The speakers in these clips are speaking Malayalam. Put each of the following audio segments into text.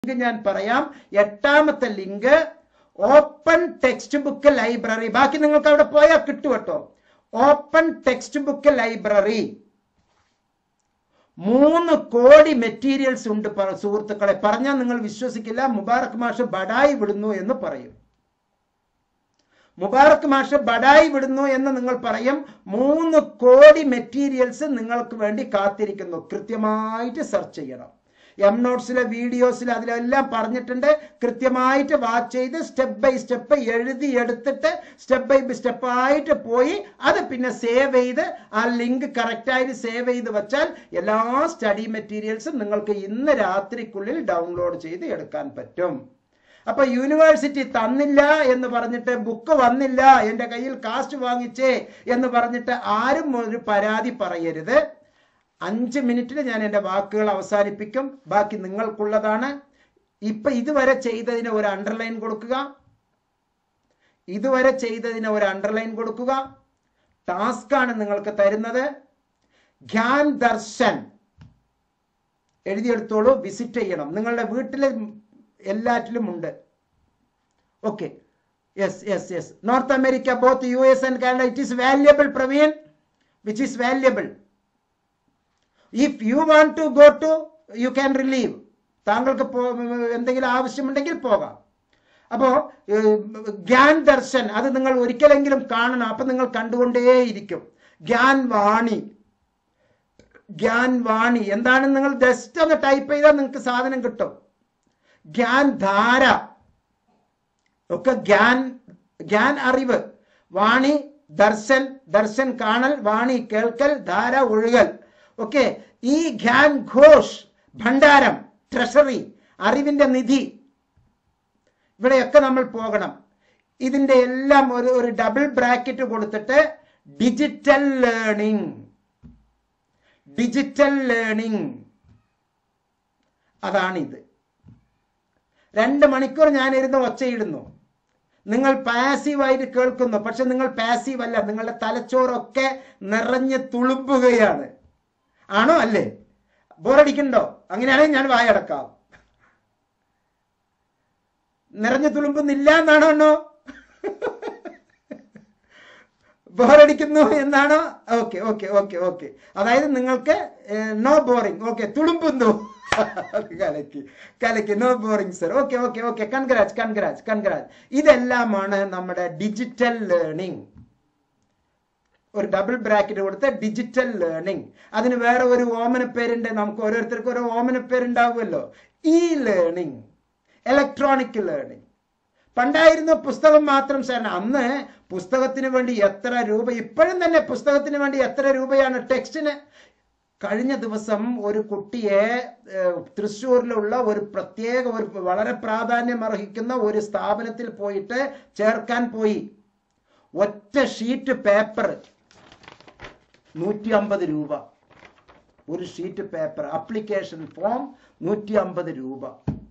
ഞാൻ പറയാം. എട്ടാമത്തെ link open textbook library. ബാക്കി നിങ്ങൾക്ക് അവിടെ പോയാൽ കിട്ടും കേട്ടോ. ഓപ്പൺ ടെക്സ്റ്റ് ബുക്ക് ലൈബ്രറി 3 കോടി മെറ്റീരിയൽസ് ഉണ്ട് സുഹൃത്തുക്കളെ. പറഞ്ഞാൽ നിങ്ങൾ വിശ്വസിക്കില്ല. മുബാറക് മാഷ് ബഡായി വിടുന്നു എന്ന് പറയും. മുബാറക് മാഷ് ബഡായി വിടുന്നു എന്ന് നിങ്ങൾ പറയും. 3 കോടി മെറ്റീരിയൽസ് നിങ്ങൾക്ക് വേണ്ടി കാത്തിരിക്കുന്നു. കൃത്യമായിട്ട് സെർച്ച് ചെയ്യണം. എം നോട്ട്സിലെ വീഡിയോസിൽ അതിലെല്ലാം പറഞ്ഞിട്ടുണ്ട്. കൃത്യമായിട്ട് വാച്ച് ചെയ്ത് സ്റ്റെപ്പ് ബൈ സ്റ്റെപ്പ് എഴുതി എടുത്തിട്ട് സ്റ്റെപ്പ് ബൈ സ്റ്റെപ്പ് ആയിട്ട് പോയി അത് പിന്നെ സേവ് ചെയ്ത് ആ ലിങ്ക് കറക്റ്റായിട്ട് സേവ് ചെയ്ത് വെച്ചാൽ എല്ലാ സ്റ്റഡി മെറ്റീരിയൽസും നിങ്ങൾക്ക് ഇന്ന് രാത്രിക്കുള്ളിൽ ഡൗൺലോഡ് ചെയ്ത് എടുക്കാൻ പറ്റും. അപ്പൊ യൂണിവേഴ്സിറ്റി തന്നില്ല എന്ന് പറഞ്ഞിട്ട്, ബുക്ക് വന്നില്ല, എൻ്റെ കയ്യിൽ കാസ്റ്റ് വാങ്ങിച്ചേ എന്ന് പറഞ്ഞിട്ട് ആരും ഒരു പരാതി പറയരുത്. 5 മിനിറ്റിൽ ഞാൻ എൻ്റെ വാക്കുകൾ അവസാനിപ്പിക്കും. ബാക്കി നിങ്ങൾക്കുള്ളതാണ്. ഇപ്പൊ ഇതുവരെ ചെയ്തതിന് ഒരു അണ്ടർലൈൻ കൊടുക്കുക. ഇതുവരെ ചെയ്തതിന് ഒരു അണ്ടർലൈൻ കൊടുക്കുക. ടാസ്ക് ആണ് നിങ്ങൾക്ക് തരുന്നത്. ജ്ഞാൻ ദർശൻ എഴുതിയെടുത്തോളൂ. വിസിറ്റ് ചെയ്യണം. നിങ്ങളുടെ വീട്ടിൽ എല്ലാറ്റിലും ഉണ്ട്. Okay, yes yes yes. North America, both US and Canada. It is valuable, Praveen. Which is valuable. If you want to go to, you can relieve. താങ്കൾക്ക് എന്തെങ്കിലും ആവശ്യമുണ്ടെങ്കിൽ പോകാം. അപ്പോ ജ്ഞാൻ ദർശൻ അത് നിങ്ങൾ ഒരിക്കലെങ്കിലും കാണണം. അപ്പൊ നിങ്ങൾ കണ്ടുകൊണ്ടേയിരിക്കും. ജ്ഞാൻ വാണി, ജ്ഞാൻ വാണി എന്താണെന്ന് നിങ്ങൾ ജസ്റ്റ് ഒന്ന് ടൈപ്പ് ചെയ്താൽ നിങ്ങൾക്ക് സാധനം കിട്ടും. ജ്ഞാൻ ധാര ഒക്കെ ജ്ഞാൻ അറിവ്. വാണി ദർശൻ, ദർശൻ കാണൽ, വാണി കേൾക്കൽ, ധാര ഒഴുകൽ. ഓക്കെ, ഈ ജ്ഞാൻ ഘോഷ് ഭണ്ഡാരം, ട്രഷറി, അറിവിന്റെ നിധി, ഇവിടെയൊക്കെ നമ്മൾ പോകണം. ഇതിന്റെ എല്ലാം ഒരു ഡബിൾ ബ്രാക്കറ്റ് കൊടുത്തിട്ട് ഡിജിറ്റൽ ലേണിംഗ്, ഡിജിറ്റൽ ലേണിംഗ് അതാണിത്. 2 മണിക്കൂർ ഞാൻ ഇരുന്ന് ഒച്ചയിടുന്നു. നിങ്ങൾ പാസീവായിട്ട് കേൾക്കുന്നു. പക്ഷെ നിങ്ങൾ പാസീവ് അല്ല. നിങ്ങളുടെ തലച്ചോറൊക്കെ നിറഞ്ഞ് തുളുമ്പുകയാണ്. ആണോ? അല്ലേ? ബോറടിക്കണ്ടോ? അങ്ങനെയാണെങ്കിൽ ഞാൻ വായടക്കാം. നിറഞ്ഞു തുളുമ്പുന്നില്ല എന്നാണോ? ബോറടിക്കുന്നു എന്നാണോ? Okay okay okay okay. അതായത് നിങ്ങൾക്ക് നോ ബോറിംഗ്. ഓക്കെ, തുളുമ്പുന്നു. കലക്കി കലക്കി. No boring sir. Okay okay okay. Congrats congrats congrats. ഇതെല്ലാമാണ് നമ്മുടെ ഡിജിറ്റൽ ലേണിംഗ്. ഒരു ഡബിൾ ബ്രാക്കറ്റ് കൊടുത്ത് ഡിജിറ്റൽ ലേണിംഗ്. അതിന് വേറെ ഒരു ഓമന പേരുണ്ട്. നമുക്ക് ഓരോരുത്തർക്കും ഓരോ ഓമന പേരുണ്ടാവുമല്ലോ. E learning, electronic learning. പണ്ടായിരുന്നു പുസ്തകം മാത്രം സാർ. അന്ന് പുസ്തകത്തിന് വേണ്ടി എത്ര രൂപ, ഇപ്പോഴും തന്നെ പുസ്തകത്തിന് വേണ്ടി എത്ര രൂപയാണ് ടെക്സ്റ്റിന്. കഴിഞ്ഞ ദിവസം ഒരു കുട്ടിയെ തൃശ്ശൂരിലുള്ള ഒരു പ്രത്യേക ഒരു വളരെ പ്രാധാന്യം അർഹിക്കുന്ന ഒരു സ്ഥാപനത്തിൽ പോയിട്ട് ചേർക്കാൻ പോയി. ഒറ്റ ഷീറ്റ് പേപ്പർ 150 രൂപ. ഒരു ഷീറ്റ് പേപ്പർ, അപ്ലിക്കേഷൻ ഫോം 150 രൂപ.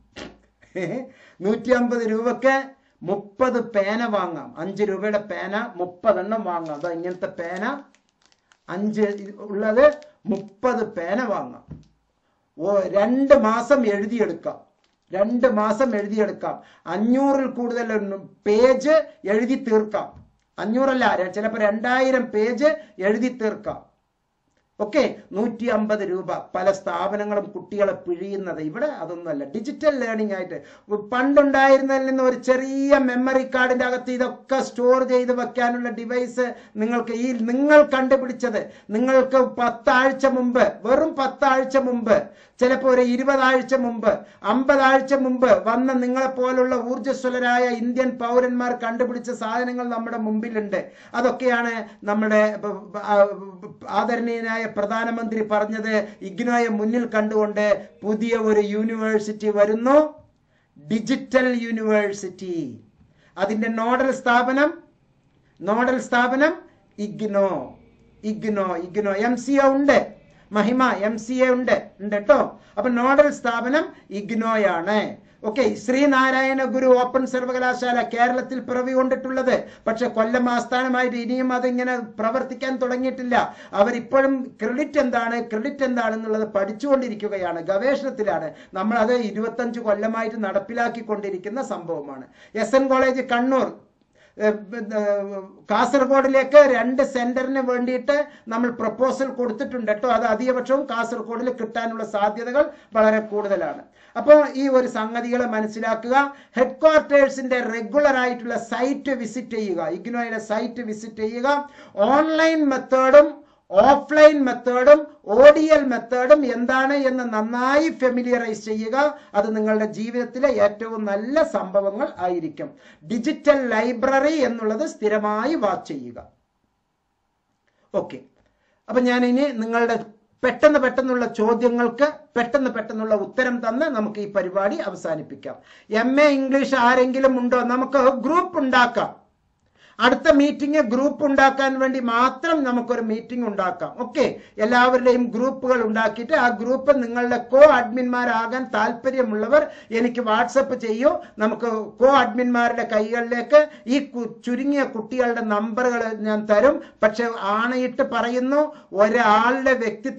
150 രൂപക്ക് 30 പേന വാങ്ങാം. 5 രൂപയുടെ പേന 30 എണ്ണം വാങ്ങാം. അതാ ഇങ്ങനത്തെ പേന 5 ഉള്ളത് 30 പേന വാങ്ങാം. 2 മാസം എഴുതിയെടുക്കാം. 2 മാസം എഴുതിയെടുക്കാം. 500-ൽ കൂടുതൽ പേജ് എഴുതി തീർക്കാം. 500 അല്ല, ചിലപ്പോൾ 2000 പേജ് എഴുതി തീർക്കാം. ഓക്കെ, 150 രൂപ. പല സ്ഥാപനങ്ങളും കുട്ടികളെ പിഴിയുന്നത്. ഇവിടെ അതൊന്നുമല്ല. ഡിജിറ്റൽ ലേണിംഗ് ആയിട്ട് പണ്ടുണ്ടായിരുന്നതിൽ നിന്ന് ഒരു ചെറിയ മെമ്മറി കാർഡിന്റെ അകത്ത് ഇതൊക്കെ സ്റ്റോർ ചെയ്ത് വെക്കാനുള്ള ഡിവൈസ് നിങ്ങൾക്ക് നിങ്ങൾ കണ്ടുപിടിച്ചത് നിങ്ങൾക്ക് 10 ആഴ്ച മുമ്പ്, വെറും 10 ആഴ്ച മുമ്പ്, ചിലപ്പോൾ ഒരു 20 ആഴ്ച മുമ്പ്, 50 ആഴ്ച മുമ്പ് വന്ന നിങ്ങളെ പോലുള്ള ഊർജ്ജസ്വലരായ ഇന്ത്യൻ പൗരന്മാർ കണ്ടുപിടിച്ച സാധനങ്ങൾ നമ്മുടെ മുമ്പിലുണ്ട്. അതൊക്കെയാണ് നമ്മുടെ ആദരണീയനായ പ്രധാനമന്ത്രി പറഞ്ഞത്. ഇഗ്നോയെ മുന്നിൽ കണ്ടുകൊണ്ട് പുതിയ ഒരു യൂണിവേഴ്സിറ്റി വരുന്നു, ഡിജിറ്റൽ യൂണിവേഴ്സിറ്റി. അതിന്റെ നോഡൽ സ്ഥാപനം ഇഗ്നോ. MCA ഉണ്ട്, മഹിമ MCA ഉണ്ട് കേട്ടോ. അപ്പൊ നോഡൽ സ്ഥാപനം ഇഗ്നോയാണ്. ഓക്കെ, ശ്രീനാരായണ ഗുരു ഓപ്പൺ സർവകലാശാല കേരളത്തിൽ പിറവി കൊണ്ടിട്ടുള്ളത്. പക്ഷെ കൊല്ലം ആസ്ഥാനമായിട്ട് ഇനിയും അതിങ്ങനെ പ്രവർത്തിക്കാൻ തുടങ്ങിയിട്ടില്ല. അവരിപ്പോഴും ക്രെഡിറ്റ് എന്താണെന്നുള്ളത് പഠിച്ചുകൊണ്ടിരിക്കുകയാണ്, ഗവേഷണത്തിലാണ്. നമ്മളത് 25 കൊല്ലമായിട്ട് നടപ്പിലാക്കിക്കൊണ്ടിരിക്കുന്ന സംഭവമാണ്. SN കോളേജ് കണ്ണൂർ, കാസർഗോഡിലേക്ക് 2 സെന്ററിന് വേണ്ടിയിട്ട് നമ്മൾ പ്രപ്പോസൽ കൊടുത്തിട്ടുണ്ട് കേട്ടോ. അത് അധികപക്ഷവും കാസർഗോഡിൽ കിട്ടാനുള്ള സാധ്യതകൾ വളരെ കൂടുതലാണ്. അപ്പോൾ ഈ ഒരു സംഗതികളെ മനസ്സിലാക്കുക. ഹെഡ് ക്വാർട്ടേഴ്സിന്റെ റെഗുലർ ആയിട്ടുള്ള സൈറ്റ് വിസിറ്റ് ചെയ്യുക, ഇഗ്നോയുടെ സൈറ്റ് വിസിറ്റ് ചെയ്യുക. ഓൺലൈൻ മെത്തേഡും ഓഫ്ലൈൻ മെത്തേഡും ODL മെത്തേഡും എന്താണ് എന്ന് നന്നായി ഫെമിലിയറൈസ് ചെയ്യുക. അത് നിങ്ങളുടെ ജീവിതത്തിലെ ഏറ്റവും നല്ല സംഭവങ്ങൾ ആയിരിക്കും. ഡിജിറ്റൽ ലൈബ്രറി എന്നുള്ളത് സ്ഥിരമായി വാച്ച് ചെയ്യുക. ഓക്കെ, അപ്പൊ ഞാൻ ഇനി നിങ്ങളുടെ പെട്ടെന്നുള്ള ചോദ്യങ്ങൾക്ക് പെട്ടെന്നുള്ള ഉത്തരം തന്ന് നമുക്ക് ഈ പരിപാടി അവസാനിപ്പിക്കാം. MA ഇംഗ്ലീഷ് ആരെങ്കിലും ഉണ്ടോ? നമുക്ക് ഗ്രൂപ്പ് ഉണ്ടാക്കാം. അടുത്ത മീറ്റിംഗ് ഗ്രൂപ്പ് ഉണ്ടാക്കാൻ വേണ്ടി മാത്രം നമുക്കൊരു മീറ്റിംഗ് ഉണ്ടാക്കാം. ഓക്കെ, എല്ലാവരുടെയും ഗ്രൂപ്പുകൾ ഉണ്ടാക്കിയിട്ട് ആ ഗ്രൂപ്പ് നിങ്ങളുടെ കോ അഡ്മിന്മാരാകാൻ താല്പര്യമുള്ളവർ എനിക്ക് വാട്സപ്പ് ചെയ്യൂ. നമുക്ക് കോ അഡ്മിന്മാരുടെ കൈകളിലേക്ക് ഈ ചുരുങ്ങിയ കുട്ടികളുടെ നമ്പറുകൾ ഞാൻ തരും. പക്ഷെ ആണയിട്ട് പറയുന്നു, ഒരാളുടെ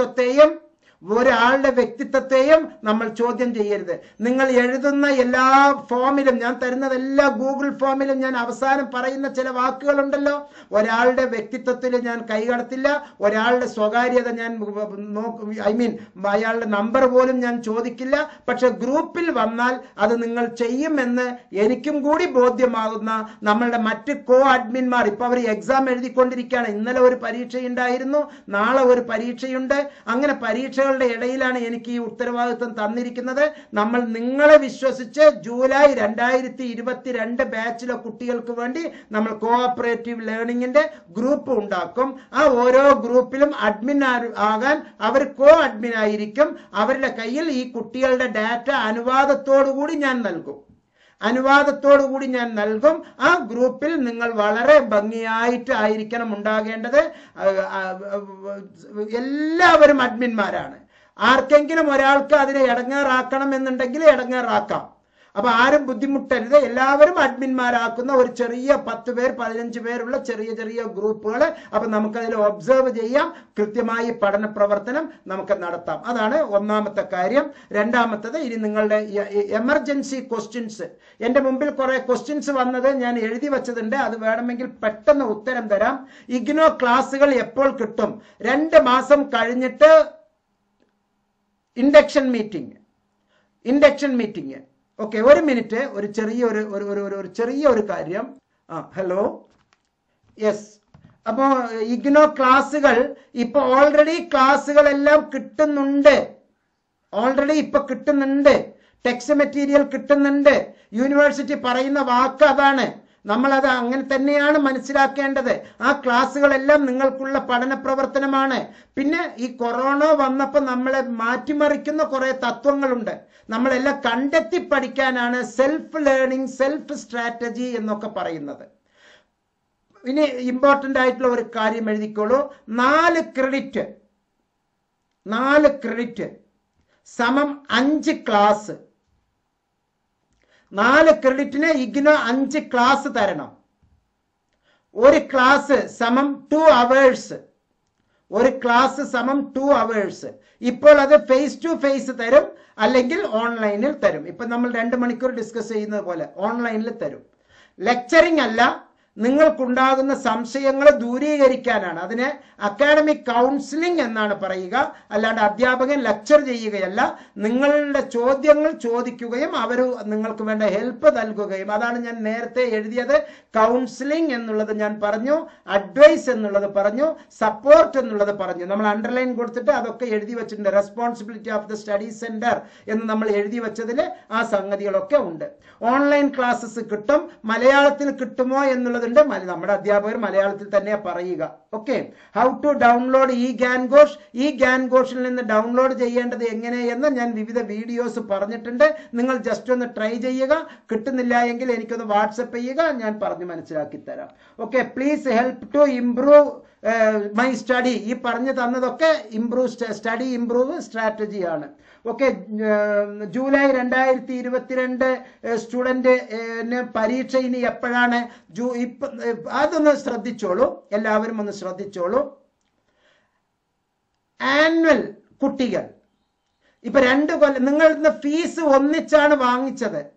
വ്യക്തിത്വത്തെയും നമ്മൾ ചോദ്യം ചെയ്യരുത്. നിങ്ങൾ എഴുതുന്ന എല്ലാ ഫോമിലും, ഞാൻ തരുന്നത് എല്ലാ ഗൂഗിൾ ഫോമിലും ഞാൻ അവസാനം പറയുന്ന ചില വാക്കുകളുണ്ടല്ലോ, ഒരാളുടെ വ്യക്തിത്വത്തിൽ ഞാൻ കൈകടത്തില്ല. ഒരാളുടെ സ്വകാര്യത ഞാൻ അയാളുടെ നമ്പർ പോലും ഞാൻ ചോദിക്കില്ല. പക്ഷെ ഗ്രൂപ്പിൽ വന്നാൽ അത് നിങ്ങൾ ചെയ്യുമെന്ന് എനിക്കും കൂടി ബോധ്യമാകുന്ന നമ്മളുടെ മറ്റ് കോ അഡ്മിന്മാർ, ഇപ്പൊ അവർ എക്സാം എഴുതിക്കൊണ്ടിരിക്കുകയാണ്. ഇന്നലെ ഒരു പരീക്ഷയുണ്ടായിരുന്നു, നാളെ ഒരു പരീക്ഷയുണ്ട്. അങ്ങനെ പരീക്ഷകളുടെ ഇടയിലാണ് എനിക്ക് ഈ ഉത്തരവാദിത്വം തന്നിരിക്കുന്നത്. നമ്മൾ നിങ്ങളെ വിശ്വസിച്ച് ജൂലൈ 2022 ബാച്ചിലെ കുട്ടികൾക്ക് വേണ്ടി നമ്മൾ കോഓപ്പറേറ്റീവ് ലേണിംഗിന്റെ ഗ്രൂപ്പ് ഉണ്ടാക്കും. ആ ഓരോ ഗ്രൂപ്പിലും അഡ്മിൻ ആകാൻ അവർ കോ അഡ്മിൻ ആയിരിക്കും. അവരുടെ കയ്യിൽ ഈ കുട്ടികളുടെ ഡാറ്റ അനുവാദത്തോടുകൂടി ഞാൻ നൽകും. ആ ഗ്രൂപ്പിൽ നിങ്ങൾ വളരെ ഭംഗിയായിട്ട് ആയിരിക്കണം ഉണ്ടാകേണ്ടത്. എല്ലാവരും അഡ്മിന്മാരാണ്. ആർക്കെങ്കിലും ഒരാൾക്ക് അതിനെ ഇടങ്ങേറാക്കണം എന്നുണ്ടെങ്കിൽ ഇടങ്ങേറാക്കാം. അപ്പൊ ആരും ബുദ്ധിമുട്ടരുത്. എല്ലാവരും അഡ്മിന്മാരാക്കുന്ന ഒരു ചെറിയ 10 പേർ 15 പേരുള്ള ചെറിയ ഗ്രൂപ്പുകൾ. അപ്പൊ നമുക്കതിൽ ഒബ്സർവ് ചെയ്യാം, കൃത്യമായി പഠന പ്രവർത്തനം നമുക്ക് നടത്താം. അതാണ് ഒന്നാമത്തെ കാര്യം. രണ്ടാമത്തത്, ഇനി നിങ്ങളുടെ എമർജൻസി ക്വസ്റ്റ്യൻസ്, എന്റെ മുമ്പിൽ കുറെ ക്വസ്റ്റ്യൻസ് വന്നത് ഞാൻ എഴുതി വെച്ചതുണ്ട്. അത് വേണമെങ്കിൽ പെട്ടെന്ന് ഉത്തരം തരാം. ഇഗ്നോ ക്ലാസ്സുകൾ എപ്പോൾ കിട്ടും? 2 മാസം കഴിഞ്ഞിട്ട് ഇൻഡക്ഷൻ മീറ്റിംഗ്. ഓക്കെ, ഒരു മിനിറ്റ്, ഒരു ചെറിയൊരു കാര്യം. Hello, yes. അപ്പോ ഇഗ്നോ ക്ലാസ്സുകൾ ഇപ്പൊ ഓൾറെഡി ക്ലാസ്സുകളെല്ലാം കിട്ടുന്നുണ്ട്. ടെക്സ്റ്റ് മെറ്റീരിയൽ കിട്ടുന്നുണ്ട്. യൂണിവേഴ്സിറ്റി പറയുന്ന വാക്ക് അതാണ്. നമ്മളത് അങ്ങനെ തന്നെയാണ് മനസ്സിലാക്കേണ്ടത്. ആ ക്ലാസ്സുകളെല്ലാം നിങ്ങൾക്കുള്ള പഠന പ്രവർത്തനമാണ്. പിന്നെ ഈ കൊറോണ വന്നപ്പോൾ നമ്മളെ മാറ്റിമറിക്കുന്ന കുറെ തത്വങ്ങളുണ്ട്. നമ്മളെല്ലാം കണ്ടെത്തി പഠിക്കാനാണ് സെൽഫ് ലേണിംഗ്, സെൽഫ് സ്ട്രാറ്റജി എന്നൊക്കെ പറയുന്നത്. ഇനി ഇമ്പോർട്ടന്റ് ആയിട്ടുള്ള ഒരു കാര്യം എഴുതിക്കോളൂ. 4 ക്രെഡിറ്റ് സമം 5 ക്ലാസ്. 4 ക്രെഡിറ്റിന് ഇഗ്നോ 5 ക്ലാസ് തരണം. ഒരു ക്ലാസ് സമം 2 അവേഴ്സ്. ഇപ്പോൾ അത് ഫേസ് ടു ഫേസ് തരും, അല്ലെങ്കിൽ ഓൺലൈനിൽ തരും. ഇപ്പൊ നമ്മൾ 2 മണിക്കൂർ ഡിസ്കസ് ചെയ്യുന്നത് പോലെ ഓൺലൈനിൽ തരും. ലെക്ചറിങ് അല്ല, നിങ്ങൾക്കുണ്ടാകുന്ന സംശയങ്ങൾ ദൂരീകരിക്കാനാണ്. അതിനെ അക്കാഡമിക് കൗൺസിലിംഗ് എന്നാണ് പറയുക. അല്ലാണ്ട് അധ്യാപകൻ ലെക്ചർ ചെയ്യുകയല്ല. നിങ്ങളുടെ ചോദ്യങ്ങൾ ചോദിക്കുകയും അവർ നിങ്ങൾക്ക് വേണ്ട ഹെൽപ്പ് നൽകുകയും. അതാണ് ഞാൻ നേരത്തെ എഴുതിയത്. കൗൺസിലിംഗ് എന്നുള്ളത് ഞാൻ പറഞ്ഞു, അഡ്വൈസ് എന്നുള്ളത് പറഞ്ഞു, സപ്പോർട്ട് എന്നുള്ളത് പറഞ്ഞു. നമ്മൾ അണ്ടർലൈൻ കൊടുത്തിട്ട് അതൊക്കെ എഴുതി വെച്ചിട്ടുണ്ട്. Responsibility of the study centre എന്ന് നമ്മൾ എഴുതി വെച്ചതിൽ ആ സംഗതികളൊക്കെ ഉണ്ട്. ഓൺലൈൻ ക്ലാസ്സസ് കിട്ടും. മലയാളത്തിൽ കിട്ടുമോ എന്നുള്ളത് നമ്മുടെ അധ്യാപകർ മലയാളത്തിൽ തന്നെ പറയുക. ഓക്കെ, ഹൗ ടു ഡൗൺലോഡ് ഈ ഗ്യാൻഘോഷിൽ നിന്ന് ഡൗൺലോഡ് ചെയ്യേണ്ടത് എങ്ങനെയെന്ന് ഞാൻ വിവിധ വീഡിയോസ് പറഞ്ഞിട്ടുണ്ട്. നിങ്ങൾ ജസ്റ്റ് ഒന്ന് ട്രൈ ചെയ്യുക. കിട്ടുന്നില്ല എങ്കിൽ എനിക്കൊന്ന് വാട്സപ്പ് ചെയ്യുക, ഞാൻ പറഞ്ഞു മനസ്സിലാക്കി തരാം. Okay, please help to improve my study. ഈ പറഞ്ഞു തന്നതൊക്കെ ഇംപ്രൂവ് സ്ട്രാറ്റജിയാണ്. ഓക്കെ, ജൂലൈ 2022 സ്റ്റുഡൻറ് പരീക്ഷ ഇനി എപ്പോഴാണ്? അതൊന്ന് ശ്രദ്ധിച്ചോളൂ, എല്ലാവരും ഒന്ന് ശ്രദ്ധിച്ചോളൂ. ആനുവൽ കുട്ടികൾ ഇപ്പൊ 2 കൊല്ലം നിങ്ങൾ ഫീസ് ഒന്നിച്ചാണ് വാങ്ങിച്ചത്.